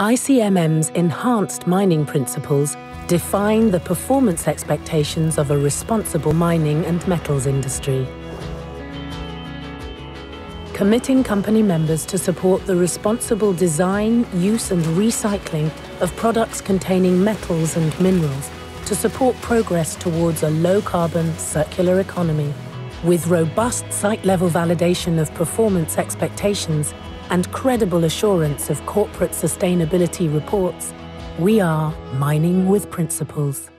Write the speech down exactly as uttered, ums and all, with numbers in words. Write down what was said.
I C M M's enhanced mining principles define the performance expectations of a responsible mining and metals industry. Committing company members to support the responsible design, use and recycling of products containing metals and minerals to support progress towards a low-carbon, circular economy. With robust site-level validation of performance expectations and credible assurance of corporate sustainability reports, we are mining with principles.